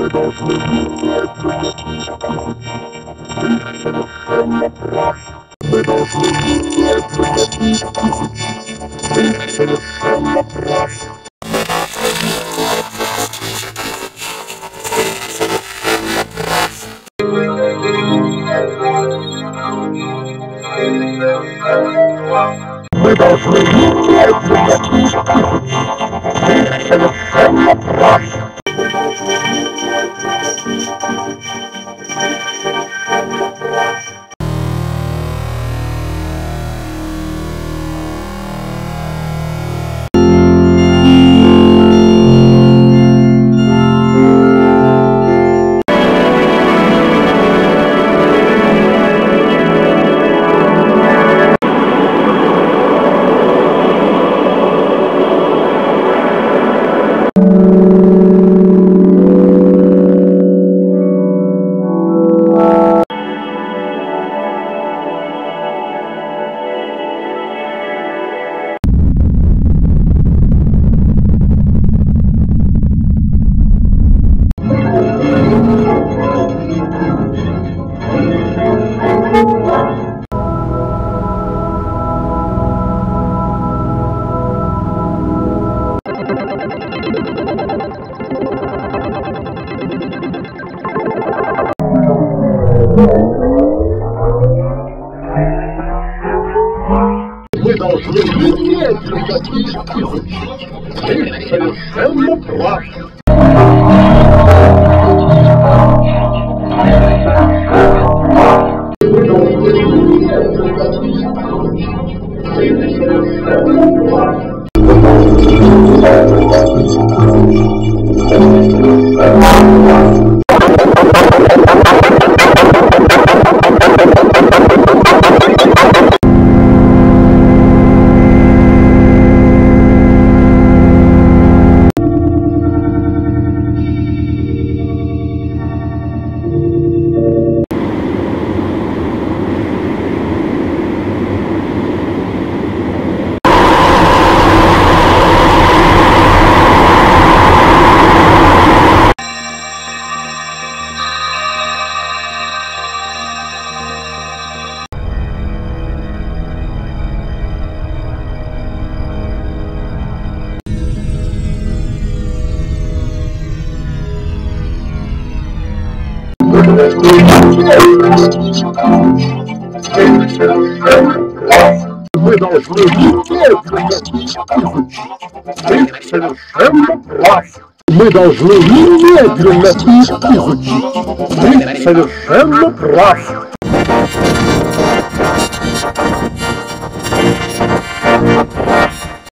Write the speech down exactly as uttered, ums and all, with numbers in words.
должны немедленно изучить. Их совершенно прав. Мы должны немедленно изучить. Их совершенно прав. Мы должны немедленно изучить. Их совершенно прав. Мы должны немедленно изучить. Ты совершенно прав. Мы должны немедленно изучить. Ты совершенно прав. Мы должны немедленно изучить. Ты совершенно прав. Мы должны немедленно изучить. Ты совершенно прав.